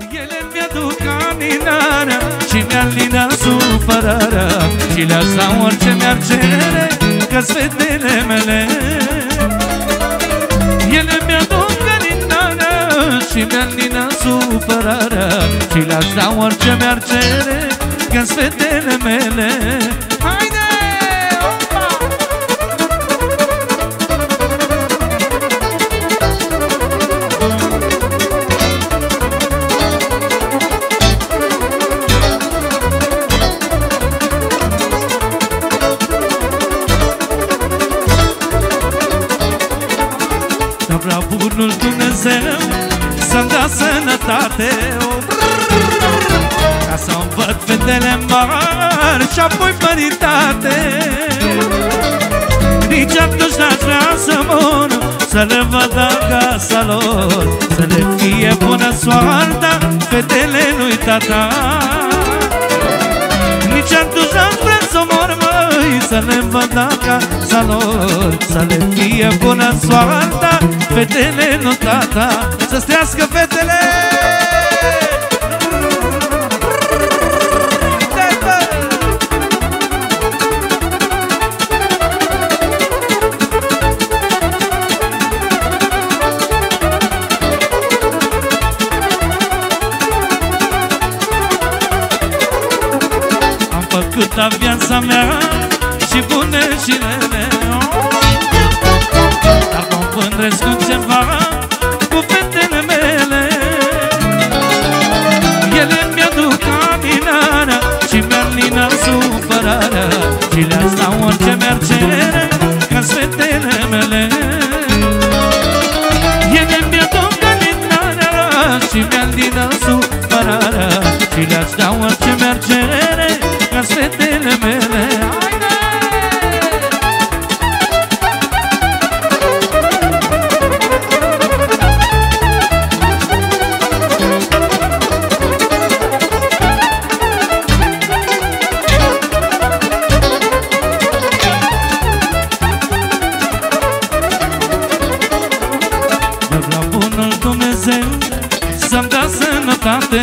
Ele mi-aduc alinarea și mi-alina supărarea și le-aș la orice mi-ar cere, că-s fetele mele. Ele mi-aduc alinarea și mi-alina supărarea și le-aș la orice mi-ar cere, că-s fetele mele. Haide! Vreau bunul Dumnezeu să-mi dea sănătate, ca să-mi văd fetele mari și apoi părintate. Nici atunci n-aș vrea să mor, să le văd acasă lor, să le fie bună soarta fetele lui tata. Nici atunci n-aș vrea să mor, măi, să le văd acasă lor, să le fie bună soarta fetele lui tata. Să strească fetele! Am făcut viața mea și bune și rele, dar mă împândresc cu ceva, cu fetele mele. Ele mi-aduc alinarea și mi-alina supărarea și le-aș da orice mi-ar cere, că-s fetele mele. Ele mi-aduc alinarea și mi-alina supărarea și le-aș da orice mi-ar cere, că-s fetele mele. Să-mi dea sănătate,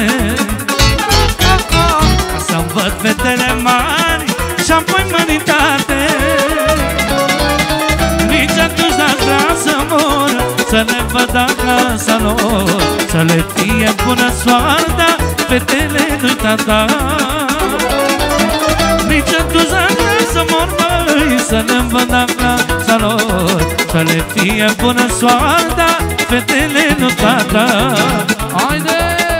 ca să-mi văd fetele mari și apoi măritate. Nici atunci n-aș vrea să mor, să le văd acasă lor, să le fie bună soarta fetele lui tata. Nici atunci n-aș vrea să mor, măi, să le văd acasă lor, să le fie bună soarta fetele lui tata. Haide!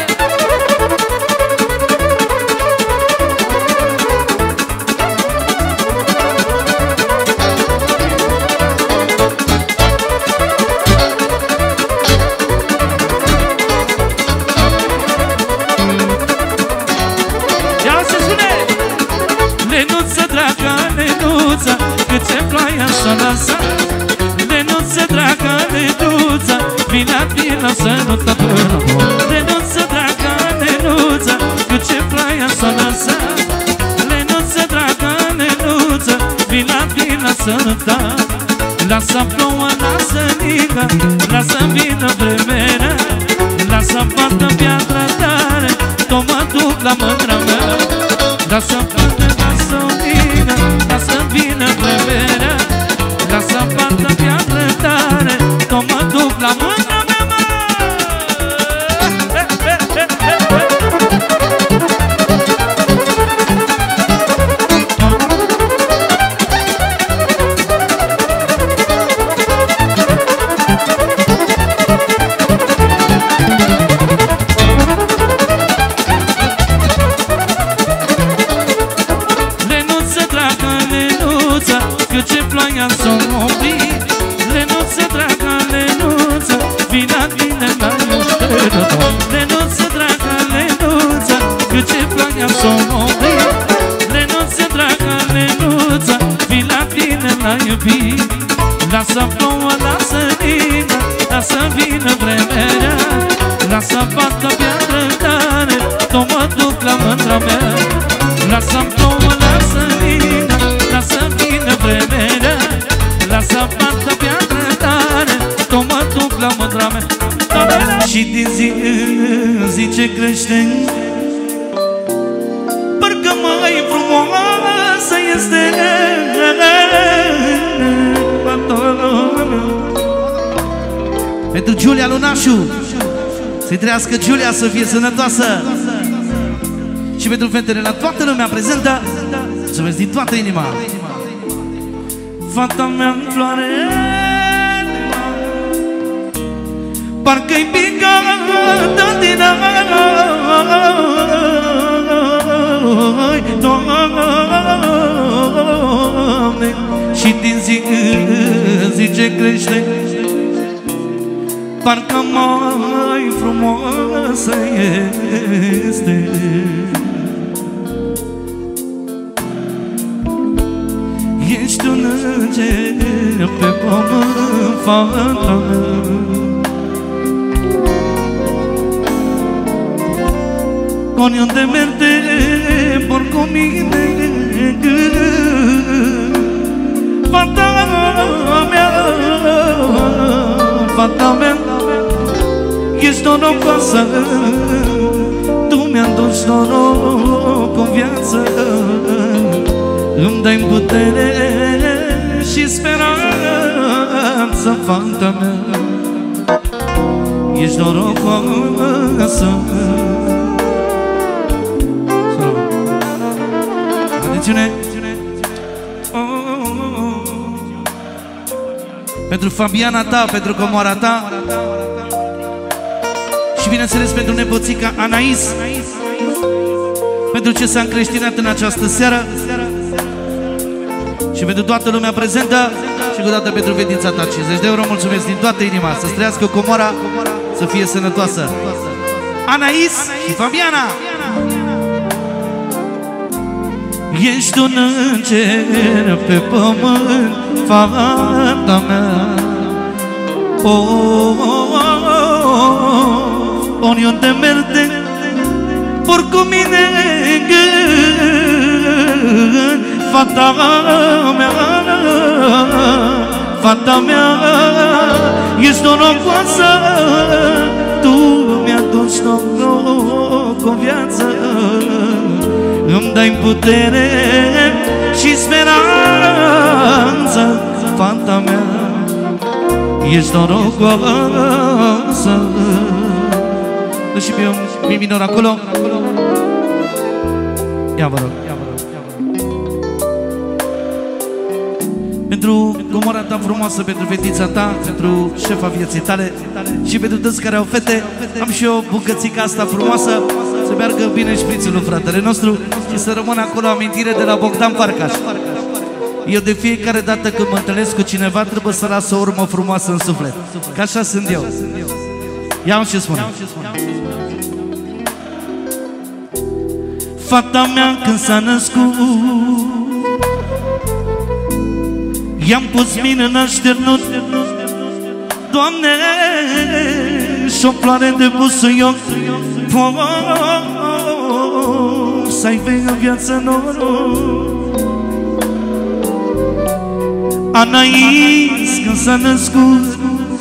Ia se spune! Lenuță, dragă, lenuță, cât ce ploaia s-a lăsat. Lenuță, dragă, lenuță, vina să nu te până. Lenuță, dragă, lenuță, cât ce ploaia s-a lăsat. Lenuță, dragă, lenuță, vina să nu te. Lasă plouă, lasă ningă, lasă vină vremea, lasă bată piatră tare, tot mă duc la mândra mea. Lasă pată, lasă ningă, lasă vină vremea, lasă bată piatră tare, tot mă duc la mândra mea. Ce ploaia s-o oprit. Lenuță, dragă, lenuță, vina vine la iubire. Lenuță, dragă, lenuță, că ce ploaia s-o oprit. Lenuță, dragă, lenuță, vina vine la iubire. Lasă plouă, lasă nină, lasă vină vremea, lasă bată piatră tare, tot mă duc la mândra mea. Lasă plouă, lasă nină, lasă vină vremea, lasă bată piatră tare, tot mă duc la mândra mea. Și din zi în zice crește, parcă mai frumoasă este fata mea. Pentru Giulia Lunașu, să-i trăiască Giulia, să fie sănătoasă. Și pentru fetele la toată lumea prezentă, mulțumesc din toată inima. Fata mea-n floare, parcă-i picată din ai, Doamne, și din zi în zi ce crește, parcă mai frumoasă este. Ești un înger pe pământ, fata mea. Oriunde merge, por cu mine, fata mea, fata mea. Ești norocoasă, tu mi-ai dus noroc în viață, îmi dai putere și speranță, fata mea. Ești norocoasă. Atențiune! Pentru Fabiana ta, pentru comoara ta și bineînțeles pentru nepoțica Anais, pentru ce s-a încreștinat în această seară și pentru toată lumea prezentă și cu dată pentru fetița ta 50 de euro. Mulțumesc din toată inima, să-ți trăiască comoara, să fie sănătoasă. Anais și Fabiana. Ești un înger pe pământ, fata mea. Oriunde merge, por cu mine în gând, fata mea, fata mea. Ești norocoasă, tu mi-ai dus noroc în viață, îmi dai putere și speranță, fata mea. Ești norocoasă. Dă și pe un mi minor acolo. Ia vă rog. Pentru comora ta frumoasă, pentru fetița ta, pentru șefa vieții tale și pentru toți care au fete, am și o bucățică asta frumoasă. Să meargă bine șprițul, fratele nostru, și să rămână acolo amintire de la Bogdan Farcaș. Eu de fiecare dată când mă întâlnesc cu cineva trebuie să las o urmă frumoasă în suflet, că așa sunt eu. Ia-mi ce spune. Fata mea când s-a născut, i-am pus mine în așternut, Doamne, și-o floare de busuioc, să-i vei în viață noroc. Anais când s-a născut,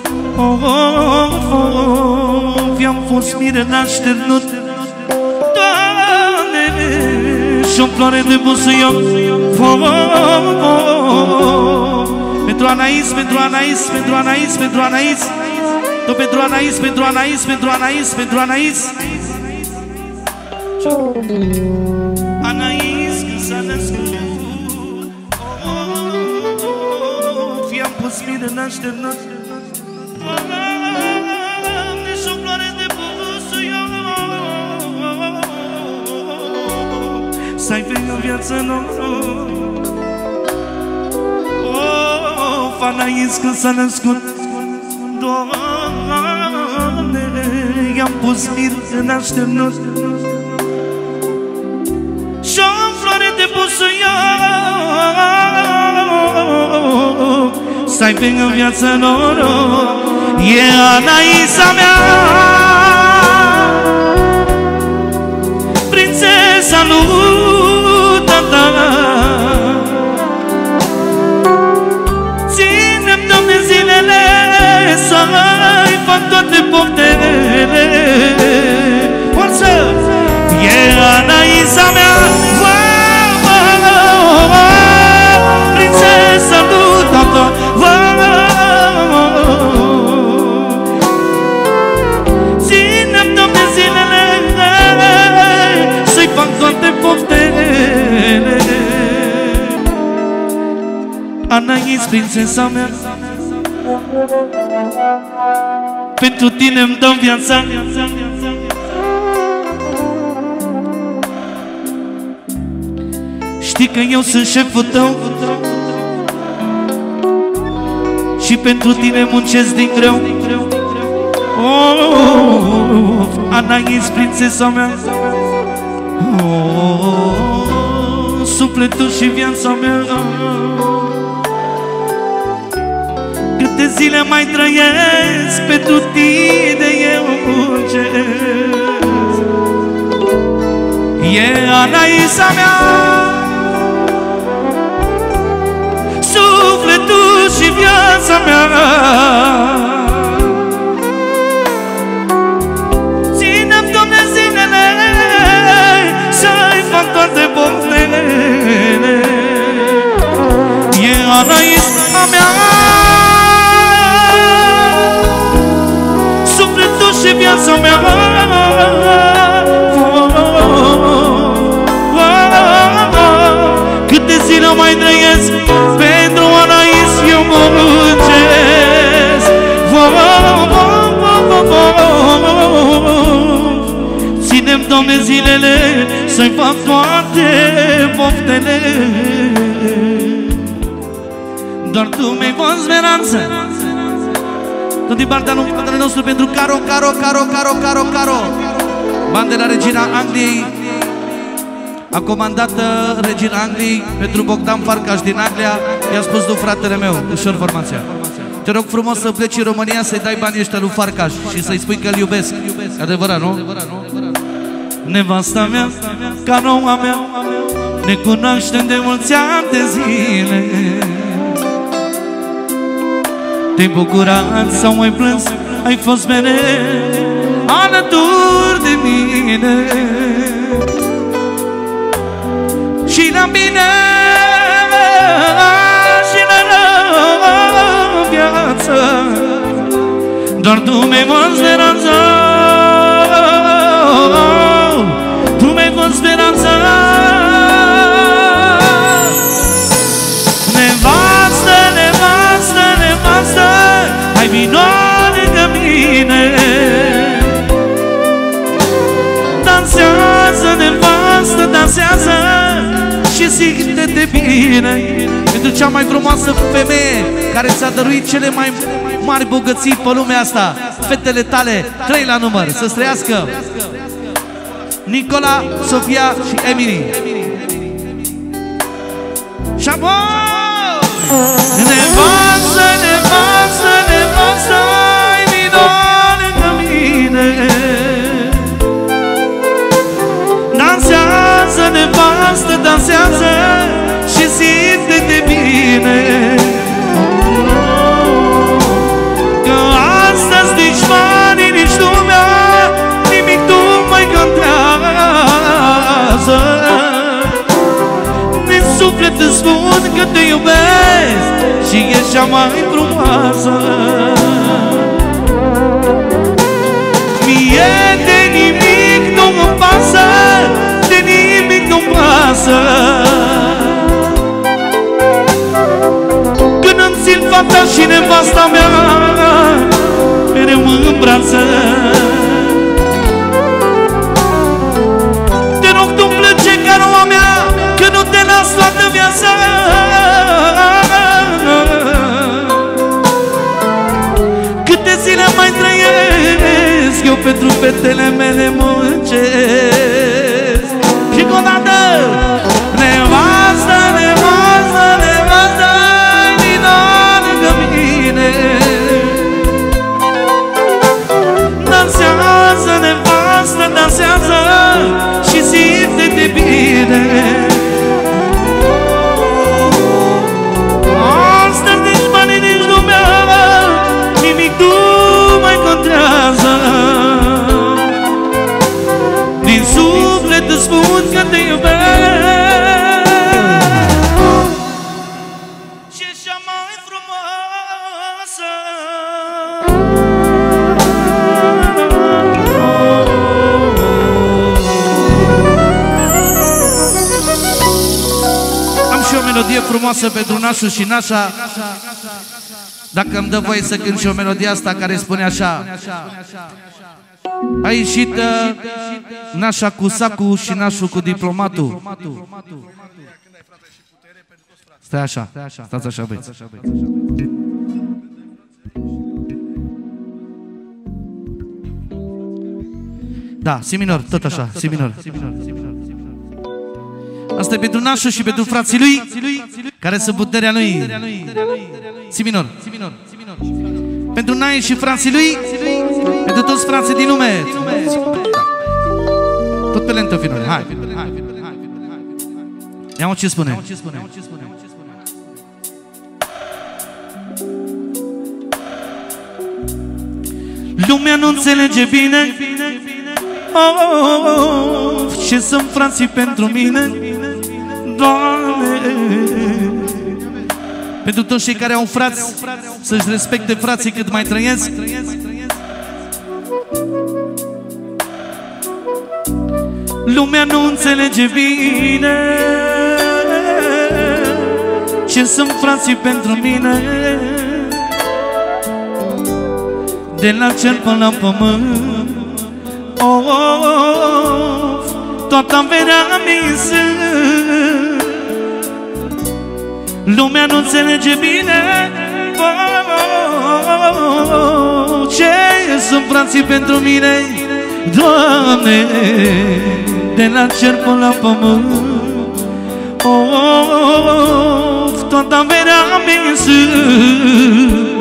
i-am fost mire n-așternut, Doamne, și-o floare de busuioc. Pentru Anais, pentru Anais, pentru Anais, pentru Anais, tot pentru Anais, pentru Anais, pentru Anais, pentru Anais. Anais când s-a născut, i-am pus mire n-așternut, Doamne, și-o floare de busuioc, să-i vei în viață noroc. Anais când s-a născut, Doamne, i-am pus mir în așternut, și-o floare de busuioc, să-i vei în viață noroc. E Anaisa mea, prințesa lui tata. Ținem-Doamne zilele, să-i fac toate poftele, Anais, prințesa mea, pentru tine îmi dau viața. Știi că eu sunt șeful tău și pentru tine muncesc din greu. Oh, Anais, prințesa mea, oh, sufletul și viața mea. Câte zile mai trăiesc, pentru tine eu muncesc. E Anaisa mea, sufletul și viața mea. Ține-mi, Doamne, zilele să-i fac toate poftele. E Anaisa mea, sufletul și viața mea. Câte zile mai trăiesc, pentru Anais eu mă muncesc. Ține-mi, Doamne, zilele să-i fac toate poftele. Doar Tu mi-ai fost speranță. Tot din partea lui fratele nostru pentru Caro. Bani de la Regina Angliei. A comandat Regina Angliei pentru Bogdan Farcaș din Anglia. I-a spus tu, fratele meu, ușor formația. Te rog frumos să pleci în România, să-i dai banii ăștia lui Farcaș și să-i spui că îl iubesc. E adevărat, nu? Nevasta mea, canoa mea, ne cunoaștem de mulți ani de zile. Te-ai bucurat sau mai plâns, ai fost mereu alături de mine. Și la bine și la rău viață, doar Tu mi-ai fost speranță. Tu mi-ai fost speranță. Nevastă, nevastă, nevastă, hai vino lângă mine. Dansează, nevastă, dansează și simte-te bine. Pentru cea mai frumoasă femeie care ți-a dăruit cele mai mari bogății pe lumea asta, fetele tale, 3 la număr, să trăiască: Nicola, Sofia și Emily. Și apoi nevastă, nevastă, nevastă, hai vino lângă mine. Dansează, nevastă, dansează și simte-te bine. Că astăzi nici banii, nici lumea, nimic nu mai contează. Din suflet îți spun că te iubesc și ești cea mai frumoasă. Mie de nimic nu-mi pasă, de nimic nu-mi pasă. Când îmi țin fata și nevasta mea mereu în brață. Te rog, tu-mi plânge canoa mea, că nu te las toată viața. Câte zile mai trăiesc, eu pentru fetele mele muncesc. Și cu o dată, nevastă, nevastă, nevastă, vino lângă mine. Dansează, nevastă, dansează și simte-te bine. Astăzi nici banii, nici lumea, nimic nu mai contează. Din suflet îți spun că te iubesc și ești cea mai frumoasă. Am și o melodie frumoasă pentru nașul și nașa. Dacă îmi dă voie să cânt și o melodie asta care spune așa: a ieșit nașa cu sacul și nașul cu diplomatul. Stai așa, stați așa, băieți. Da, si minor, tot așa, si minor. Asta e pentru nașul și pentru frații lui, care sunt puterea lui. Si minor. Pentru Nae și frații lui, pentru toți frații din lume. Tot pe lentă, finul. Hai. Ia-mă ce spune. Lumea nu înțelege bine ce sunt frații pentru mine, Doamne. Pentru toți cei care au frați, să-și respecte frații cât mai trăiesc. Lumea nu înțelege bine ce sunt frații pentru mine. De la cer până la pământ, toată averea mi sunt. Lumea nu înțelege bine ce sunt frații pentru mine, Doamne. De la cer până la pământ, toată averea mi sunt.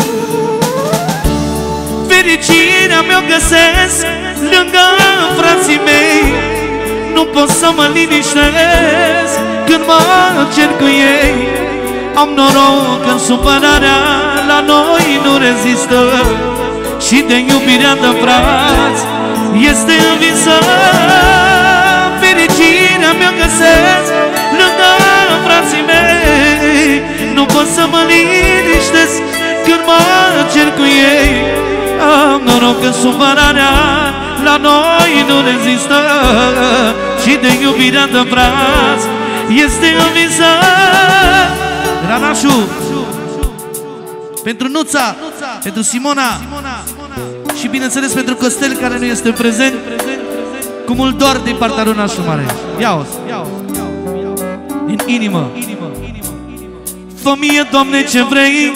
Fericirea mea găsesc lângă frații mei. Nu pot să mă liniștesc când mă cer cu ei. Am noroc că supărarea la noi nu rezistă și de iubirea de frați este învinsă. Fericirea mea găsesc lângă frații mei. Nu pot să mă liniștesc când mă cer cu ei. Am noroc că supărarea la noi nu rezistă și de iubirea de frați este învinsă. Ranașu, pentru Nuța, pentru Simona și bineînțeles pentru Costel, care nu este prezent, cu mult dor din partea lui Nașu Mare. Ia-o din inimă. Fă mie, Doamne, ce vrei,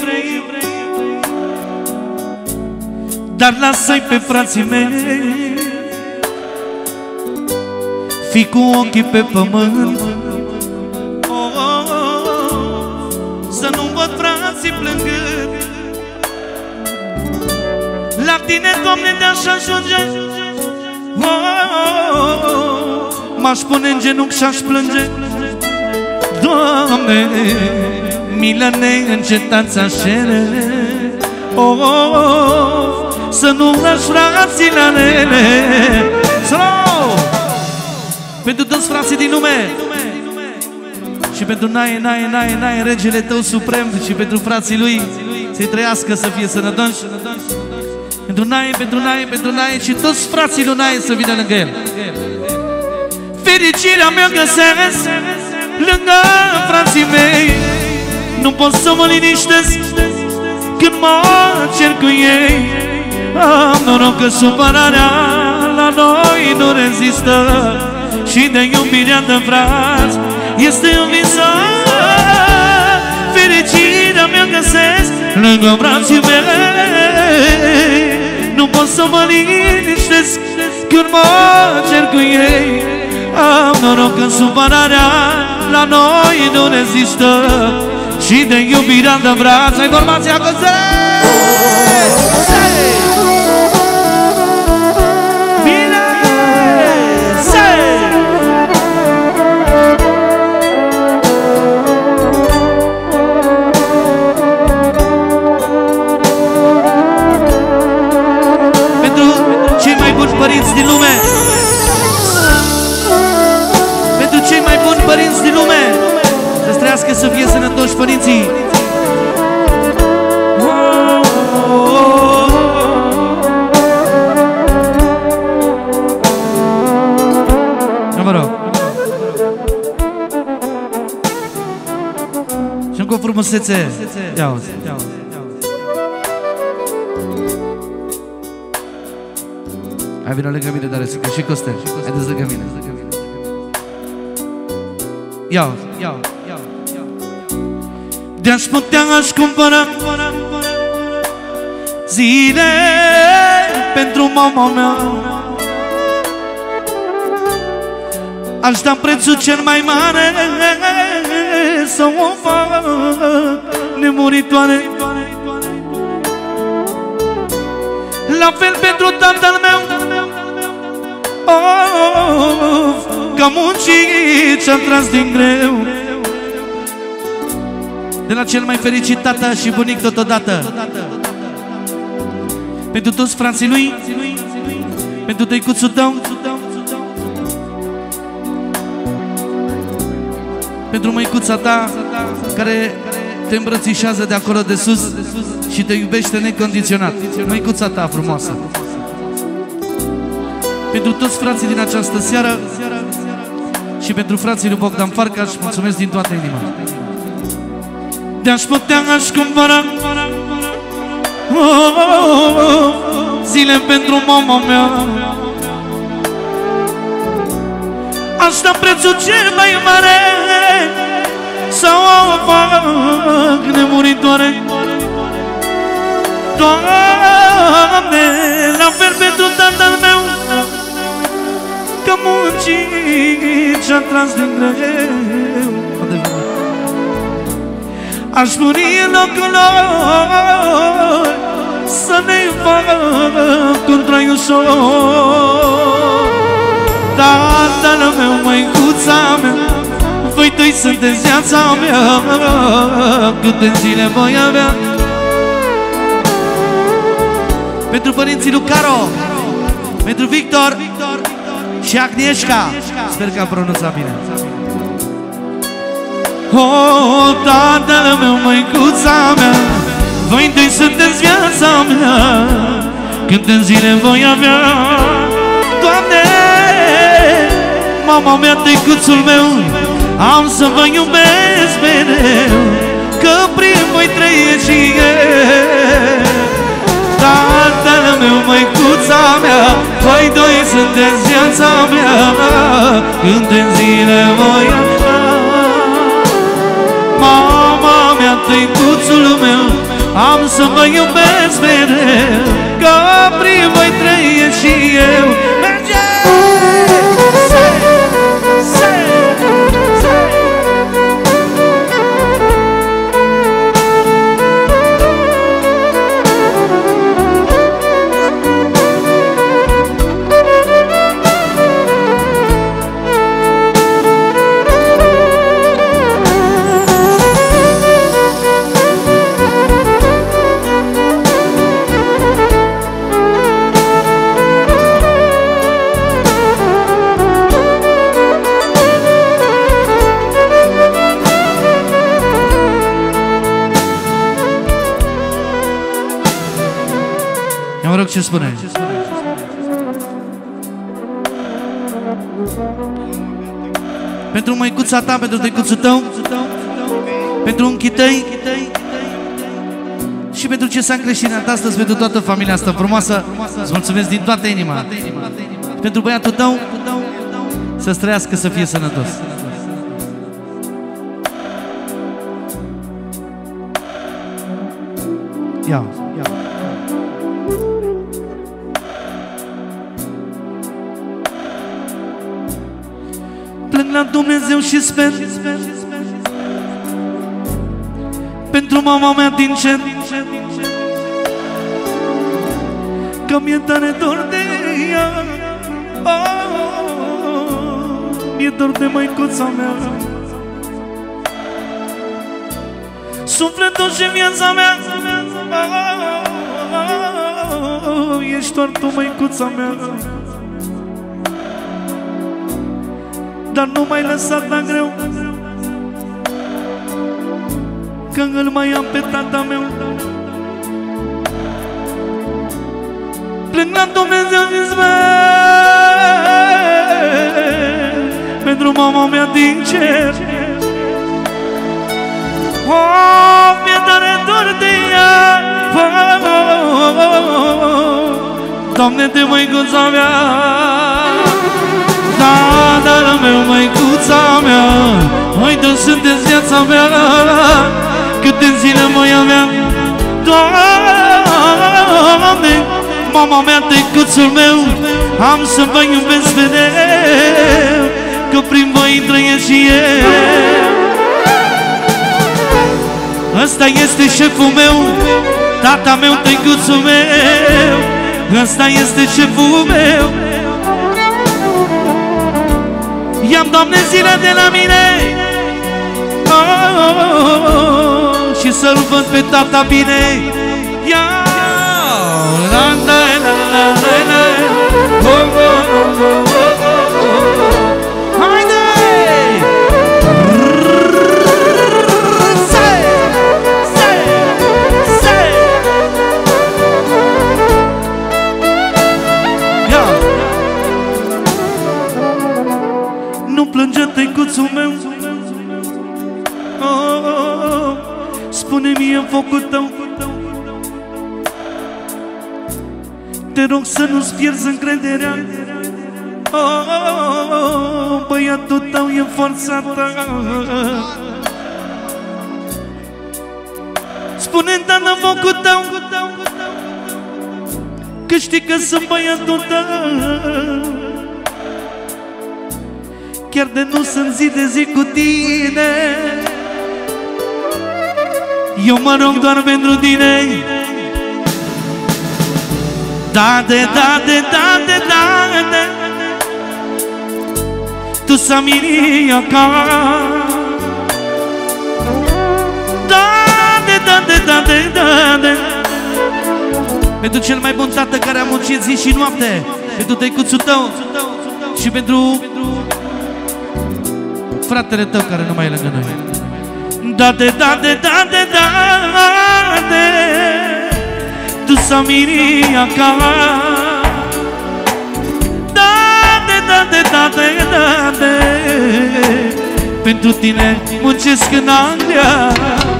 dar lasă-i pe frații mei. Fii cu ochii pe pământ, să nu văd frații plângând. La tine, Doamne, de-aș ajunge, m-aș pune în genunchi și-aș plânge. Doamne, milă neîncetați așele, să nu lași frații la nele. Pentru toți frații din lume și pentru Nae, regele tău suprem, și pentru frații lui, să-i trăiască, să fie sănătoși. Pentru Nae și toți frații lui Nae să vină lângă el. Fericirea mea găsesc lângă frații mei. Nu pot să mă liniștesc când mă cer cu ei. Am noroc că supărarea la noi nu rezistă și de iubirea de frați este învinsă. Fericirea mea găsesc lângă frații mei. Nu pot să mă liniștesc când mă cer cu ei. Am noroc că supărarea la noi nu rezistă și de iubirea de braț. Ai formația Costel! Bine! Pentru cei mai buni părinți din lume, pentru cei mai buni părinți din lume, să trăiască, să fie sănătoși părinții. frumusețe. Ia auzi. Hai, vină lângă mine, dar că și Costel. Haideți lângă mine. Ia auzi. De-aș putea aș cumpăra zile pentru mama mea. Aș da prețul cel mai mare să o fac nemuritoare. La fel pentru tatăl meu, că muncit și-a tras din greu. De la cel mai fericit tată și bunic totodată. Pentru toți frații lui, pentru tăicuțul tău, pentru măicuța ta care te îmbrățișează de acolo de sus și te iubește necondiționat. Măicuța ta frumoasă. Pentru toți frații din această seară și pentru frații lui Bogdan Farcaș, mulțumesc din toată inima. De-aș putea aș cumpăra zile pentru mama mea. Aș da prețul cel mai mare să o fac nemuritoare. Doamne, la fel pentru tatăl meu, că muncit și-a tras din greu. Aș muri în locul lor să ne fac un trai ușor. Tatăl meu, măicuța mea, voi doi sunteți viața mea. Câte zile voi avea. Pentru părinții lui Caro, pentru Victor și Agnieszka. Sper că am pronunțat bine. Oh, tatăl meu, măicuța mea, voi doi sunteți viața mea. Câte zile voi avea. Doamne, mama mea, tăicuțul meu, am să vă iubesc mereu, că prin voi trăie și eu. Tatăl meu, măicuța mea, voi doi sunteți viața mea. Câte zile voi avea. Mama mea, tăicuțul meu, am să vă iubesc mereu, că prin voi trăie și eu. Merge! Mă rog, ce spune? Pentru măicuța ta, pentru tăicuțul tău, pentru unchii tăi și pentru ce s-a încreștinat astăzi, pentru toată familia asta frumoasă, îți mulțumesc din toată inima. Pentru băiatul tău, să-ți trăiască, să fie sănătos. Ia. Plâng la Dumnezeu și sper pentru mama mea din cer, că mi-e tare dor de ea. Mi-e dor de măicuța mea. Sufletul și viața mea, ești doar tu, măicuța mea. Dar nu m-ai lăsat la greu, că îl mai am pe tata meu. Plâng la Dumnezeu și sper pentru mama mea din cer. Oh! dor de ea. Doamne, de măicuța mea, tatăl meu, măicuța mea, mai dă sunteți viața mea, câte zile mai aveam. Doamne, mama mea, tăicuțul meu, am să vă iubesc mereu, că prin voi trăiesc și eu. Ăsta este șeful meu, tata meu, tăicuțul meu, ăsta este șeful meu. I-am, Doamne, zile de la mine, și să-l văd pe tata bine. Nu plânge, tăicuțul meu, spune-mi în focul tău, te rog să nu-ți pierzi încrederea. Băiatul tău e forța ta. Spune-mi, dar în focul tău, că știi că sunt băiatul tău. Chiar de nu sunt zi de zi cu tine, eu mă rog doar pentru tine. Da-de, da-de, da-de, da-de, tu Samiria ca. Da-de, da-de, da-de, da-de, pentru cel mai bun tată care a muncit zi și noapte, pentru tăicuțul tău și pentru fratele tău care nu mai e lângă noi. Da-de, da-de, da-de, da-de, tu Samiria ca. Da-de, da-de, da-de, da-de, pentru tine muncesc în Anglia.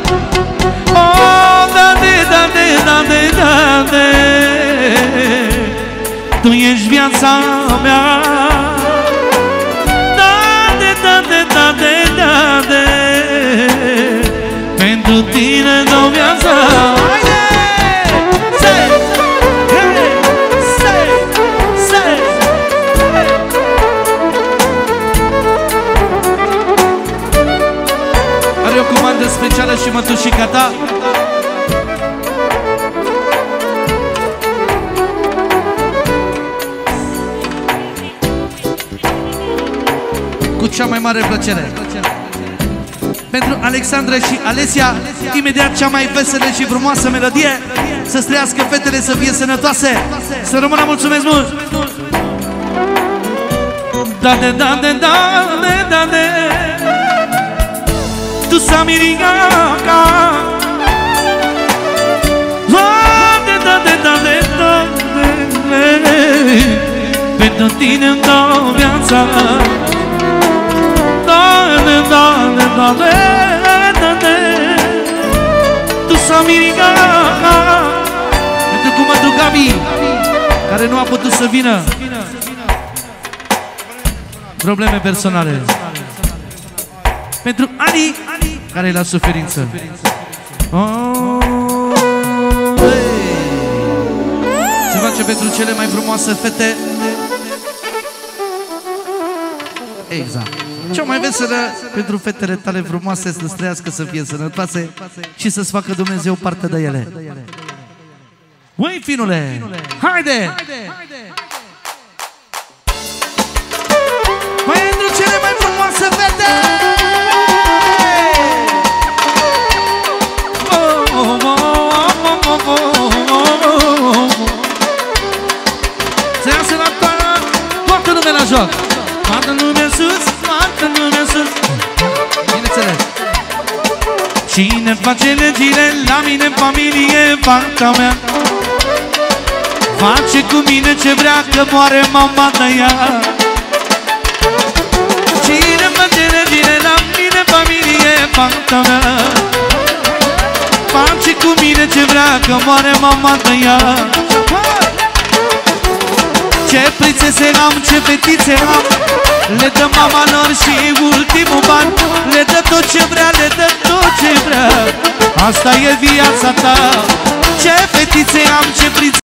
Oh, da-de, da-de, da-de, da-de, tu ești viața mea. Pentru tine dau viața. Are o comandă specială și mătușica ta. Cu cea mai mare plăcere. Pentru Alexandra și Alesia, imediat cea mai veselă și frumoasă melodie. Să trăiască fetele, să fie sănătoase, să rămână, mulțumesc mult! Da-de, da-de, da-de, da-de, tu Samiria ca. Da-de, da-de, da-de, da-de, pentru tine-mi dau viața. Da-de, da-de, da-de, da-de, tu Samiria ca. Pentru cumătul Gabi, care nu a putut să vină, probleme personale. Pentru Ali, care e la suferință. Se face pentru cele mai frumoase fete. Exact. Cea mai veselă pentru fetele tale frumoase, să-ți trăiască, să fie sănătoase și să-ți facă Dumnezeu parte de ele. Măi, finule, haide! Pentru cele mai frumoase fete! Să iasă la toată lumea la joc! Toată lumea sus, toată lumea sus! Bineînțeles! Cine face legile la mine în familie, fata mea, face cu mine ce vrea, că moare mama de ea. Cine face legile la mine în familie, fata mea, face cu dacă moare mama de ea. Ce prințese am, ce fetițe am, le dă mama lor și ultimul ban. Le dă tot ce vrea, le dă tot ce vrea. Asta e viața ta. Ce fetițe am, ce prințese